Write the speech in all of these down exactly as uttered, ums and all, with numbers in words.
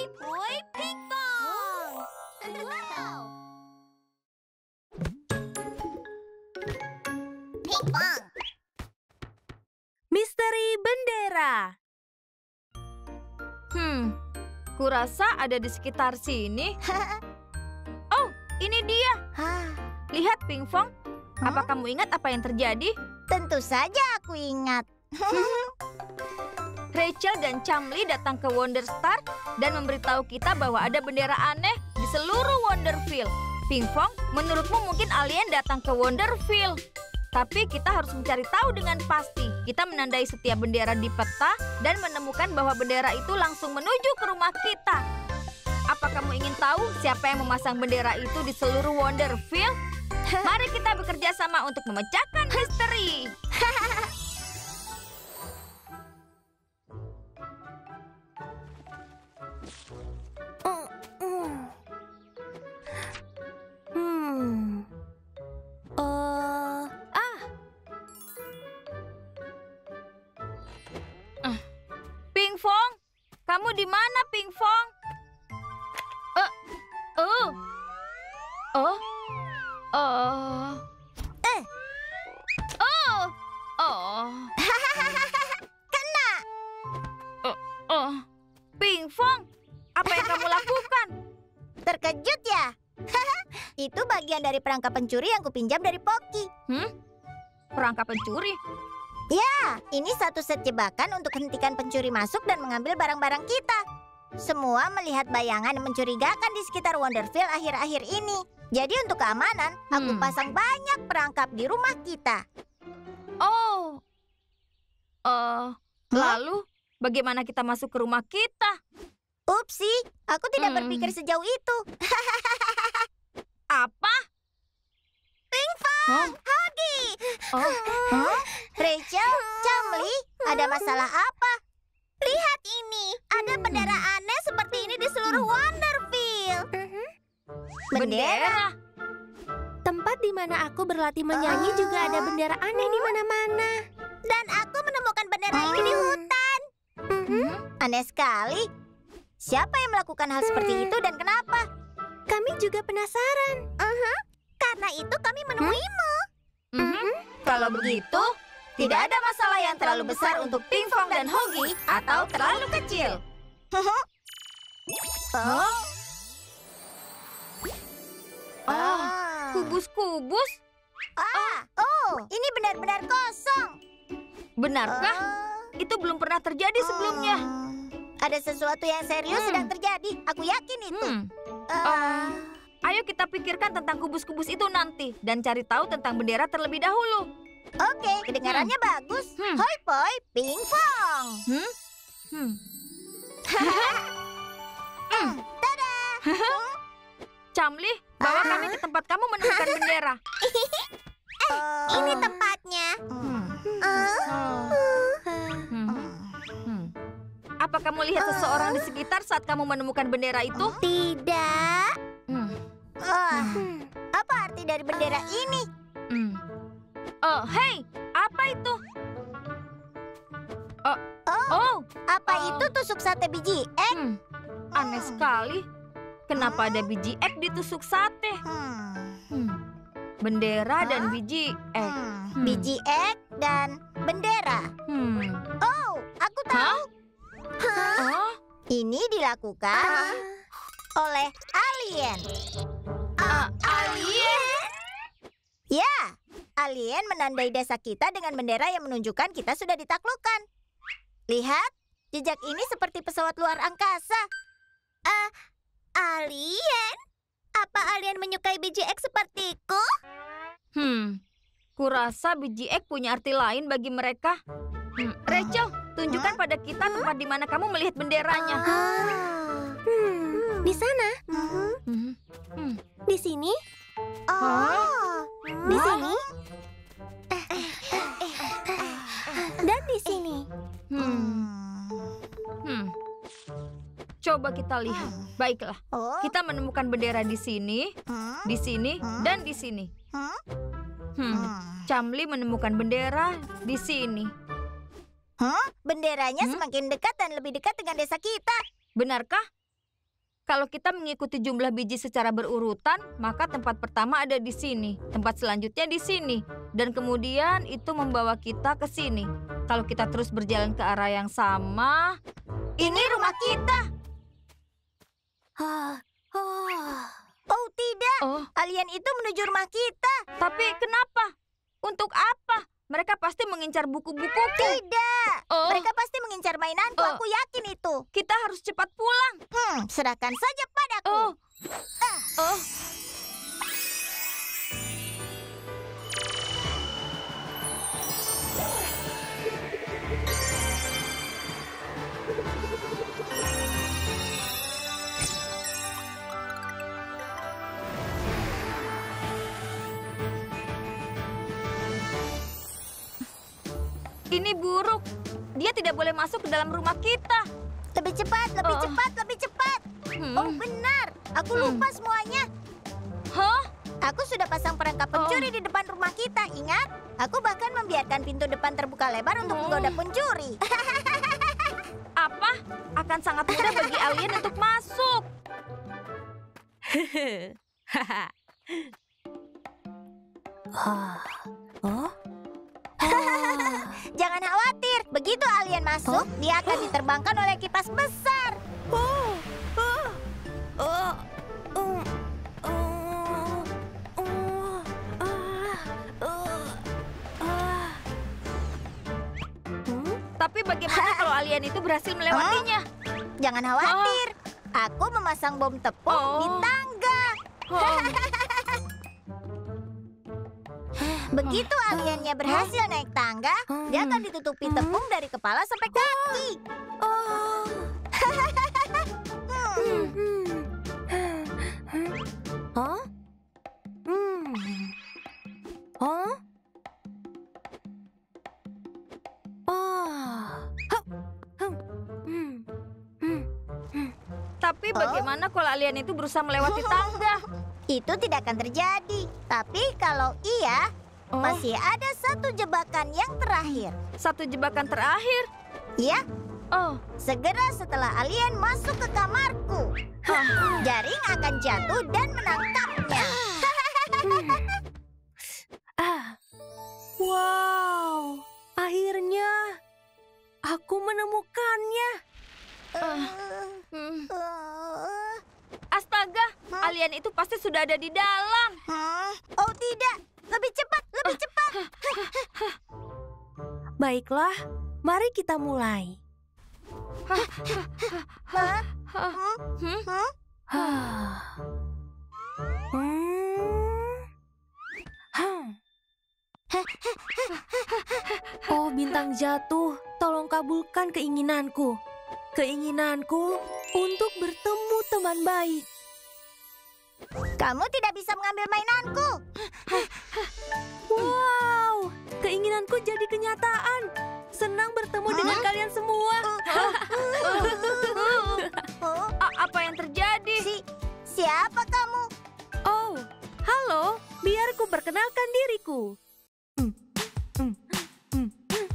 Hoi Poi Pingpong! Wow! Pingpong! Misteri bendera. Hmm, kurasa ada di sekitar sini. Oh, ini dia. Lihat, Pingpong. Apa kamu ingat apa yang terjadi? Tentu saja aku ingat. Rachel dan Chumley datang ke Wonderstar dan memberitahu kita bahwa ada bendera aneh di seluruh Wonderville. Pingpong, menurutmu mungkin alien datang ke Wonderville? Tapi kita harus mencari tahu dengan pasti. Kita menandai setiap bendera di peta dan menemukan bahwa bendera itu langsung menuju ke rumah kita. Apa kamu ingin tahu siapa yang memasang bendera itu di seluruh Wonderville? Mari kita bekerja sama untuk memecahkan misteri. Hmm. Oh. Ah. Uh. Pingpong, kamu di mana, Pingpong? Eh, oh, oh, oh, Eh. oh, oh. Kena! Oh, oh. Pingpong, apa yang kamu lakukan? Terkejut ya? Itu bagian dari perangkap pencuri yang kupinjam dari Poki. Hmm? Perangkap pencuri? Ya, ini satu set jebakan untuk hentikan pencuri masuk dan mengambil barang-barang kita. Semua melihat bayangan mencurigakan di sekitar Wonderville akhir-akhir ini. Jadi untuk keamanan, aku Hmm. pasang banyak perangkap di rumah kita. Oh. Eh, lalu bagaimana kita masuk ke rumah kita? Upsi, aku tidak Hmm. berpikir sejauh itu. Apa? Pingpong! Huh? Hogi! Oh. Huh? Rachel, Chumley, ada masalah apa? Lihat ini, ada bendera aneh seperti ini di seluruh Wonderville. Bendera? Tempat di mana aku berlatih menyanyi Ah. juga ada bendera aneh di mana-mana. Dan aku menemukan bendera ini di hutan. Hmm? Aneh sekali. Siapa yang melakukan hal seperti itu dan kenapa? Kami juga penasaran. Uh-huh. Karena itu kami menemuimu. Mhm. Kalau begitu, tidak ada masalah yang terlalu besar untuk Pingpong dan Hogi atau terlalu kecil. Oh. Ah, kubus-kubus? Ah, oh, ini benar-benar kosong. Benarkah? Oh. Itu belum pernah terjadi sebelumnya. Hmm. Ada sesuatu yang serius Hmm. sedang terjadi. Aku yakin itu. Hmm. Ah. Ayo kita pikirkan tentang kubus-kubus itu nanti dan cari tahu tentang bendera terlebih dahulu. Oke, kedengarannya bagus. Hmm. Hoi poi, pingpong. Hmm? Hmm. Dadah. Chumley, bawa Ah. kami ke tempat kamu menemukan bendera. Eh, ini tempatnya. Hmm. Ah. Hmm. Hmm. Apa kamu lihat seseorang di sekitar saat kamu menemukan bendera itu? Tidak. Hmm. Ah, apa arti dari bendera ini? Hmm. Oh, hey, apa itu? Oh, Oh, oh, apa Oh. itu tusuk sate biji egg? hmm. Aneh sekali. Kenapa ada biji egg ditusuk sate? Hmm. Hmm. Bendera dan Hah? biji egg. Hmm. Hmm. Biji egg dan bendera. Hmm. Oh, aku tahu. Oh, Ini dilakukan oleh alien. ah, alien. Ya, alien menandai desa kita dengan bendera yang menunjukkan kita sudah ditaklukkan. Lihat, jejak ini seperti pesawat luar angkasa. Ah, alien? Apa alien menyukai biji egg sepertiku? Hmm. Kurasa biji egg punya arti lain bagi mereka. Hmm. Rachel, tunjukkan pada kita tempat di mana kamu melihat benderanya. Hmm, di sana, Hmm. Hmm. di sini, Oh, di sini, dan di sini. Hmm. Hmm. Coba kita lihat. Baiklah, Oh, kita menemukan bendera di sini, hmm? di sini, dan di sini. Hmm? Hmm. Hmm. Chumley menemukan bendera di sini. Hah? Benderanya Hmm? semakin dekat dan lebih dekat dengan desa kita. Benarkah? Kalau kita mengikuti jumlah biji secara berurutan, maka tempat pertama ada di sini, tempat selanjutnya di sini, dan kemudian itu membawa kita ke sini. Kalau kita terus berjalan ke arah yang sama, ini rumah kita. Oh tidak, Oh, alien itu menuju rumah kita. tapi kenapa? Untuk apa? Mereka pasti mengincar buku-bukuku. Tidak, Oh, mereka pasti mengincar mainanku, Oh. aku yakin itu. kita harus cepat pulang. Hmm, serahkan saja padaku. Oh, oh. Ini buruk. Dia tidak boleh masuk ke dalam rumah kita. Lebih cepat, lebih Oh. cepat, lebih cepat. Hmm. Oh benar, aku Hmm. lupa semuanya. Hah? Aku sudah pasang perangkap pencuri di depan rumah kita, ingat? Aku bahkan membiarkan pintu depan terbuka lebar untuk Hmm. menggoda pencuri. Apa? Akan sangat mudah bagi alien untuk masuk. Jangan khawatir, begitu alien masuk, dia akan diterbangkan oleh kipas besar. Tapi bagaimana kalau alien itu berhasil melewatinya? Jangan khawatir, aku memasang bom tepung di Oh. tangga. Oh, Begitu aliennya berhasil naik tangga, dia akan ditutupi tepung dari kepala sampai kaki. tapi bagaimana kalau alien itu berusaha melewati tangga? Itu tidak akan terjadi. Tapi kalau iya, Oh, masih ada satu jebakan yang terakhir. satu jebakan terakhir. Ya, Oh, segera setelah alien masuk ke kamarku, jaring akan jatuh dan menangkapnya. Wow, akhirnya aku menemukannya. hmm. Uh, Astaga, alien itu pasti sudah ada di dalam. hmm. Oh tidak, lebih cepat, lebih cepat. Baiklah, mari kita mulai. Hah? Hah? Hmm? Hmm? Hmm? Hmm. Oh, bintang jatuh, tolong kabulkan keinginanku. Keinginanku untuk bertemu teman baik. Kamu tidak bisa mengambil mainanku. Wow, keinginanku jadi kenyataan. Senang bertemu dengan kalian semua. Oh, A- apa yang terjadi? si, siapa kamu? Oh, halo, biar ku perkenalkan diriku. Hmm, hmm, hmm, hmm.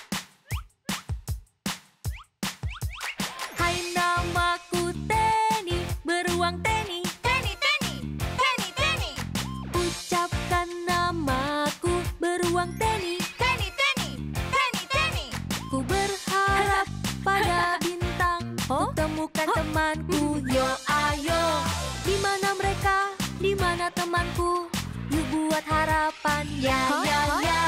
Hai, namaku Teni, beruang Teni. Teni, Teni, Teni, Teni, Ucapkan namaku, beruang Teni. Teni, Teni, Teni, Teni. Ku berharap pada bintang. Oh, temukan temanku, yo ayo. Di mana mereka? Di mana temanku? Yuk buat harapan, ya ya ya.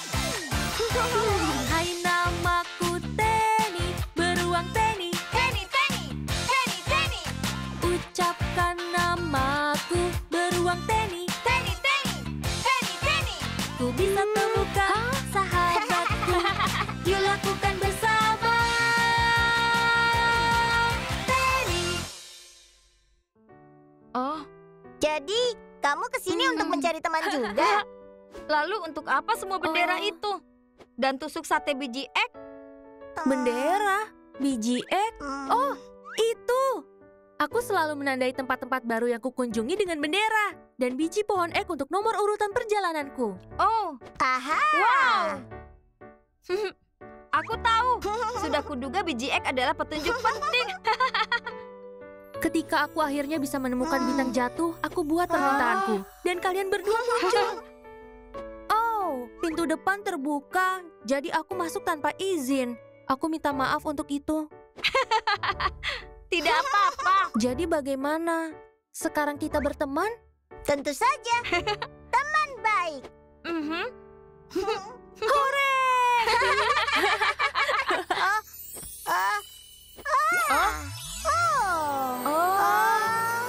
Hai, namaku Teni, beruang Teni. Teni, Teni, Teni, Teni, Ucapkan namaku, beruang Teni. Teni, Teni, Teni, Teni. Ku bisa temukan sahabatku. Yuk lakukan bersama. Teni. Oh, Jadi, kamu kesini untuk Hmm. mencari teman juga? lalu untuk apa semua bendera Oh. itu? Dan tusuk sate biji ek? Bendera, biji ek. Hmm. Oh, itu. Aku selalu menandai tempat-tempat baru yang kukunjungi dengan bendera dan biji pohon ek untuk nomor urutan perjalananku. Oh, Aha. wow. Aku tahu. Sudah kuduga biji ek adalah petunjuk penting. Ketika aku akhirnya bisa menemukan bintang jatuh, aku buat permintaanku. Dan kalian berdua muncul. Oh, pintu depan terbuka. Jadi aku masuk tanpa izin. Aku minta maaf untuk itu. Tidak apa-apa. Jadi bagaimana? Sekarang kita berteman? Tentu saja. Teman baik. Mhm. Hore! Ah, ah, Oh, oh. oh.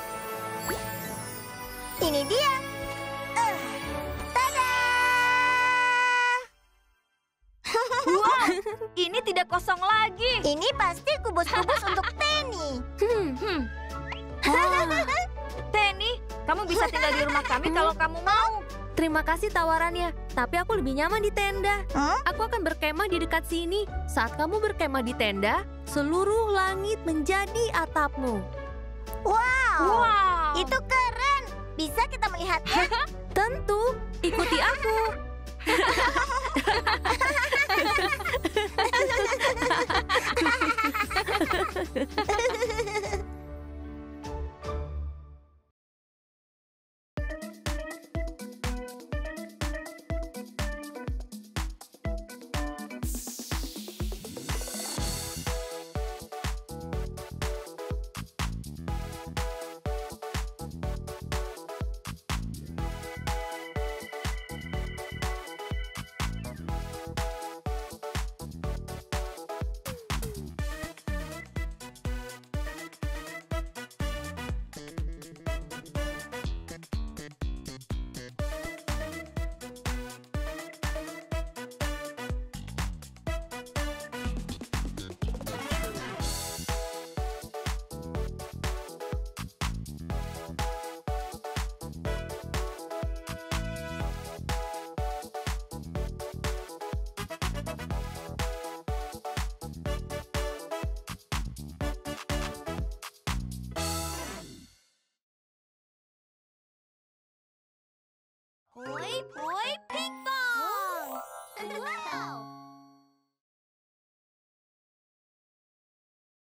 Ini dia. Uh, tada! Wow, ini tidak kosong lagi. Ini pasti kubus-kubus untuk Tenny. Hmm. Hmm. Ah, Tenny, kamu bisa tinggal di rumah kami kalau kamu mau. terima kasih tawarannya. Tapi aku lebih nyaman di tenda. Hah? Aku akan berkemah di dekat sini. Saat kamu berkemah di tenda, seluruh langit menjadi atapmu. Wow, Wow. itu keren. Bisa kita melihatnya? Tentu, ikuti aku. Hoi,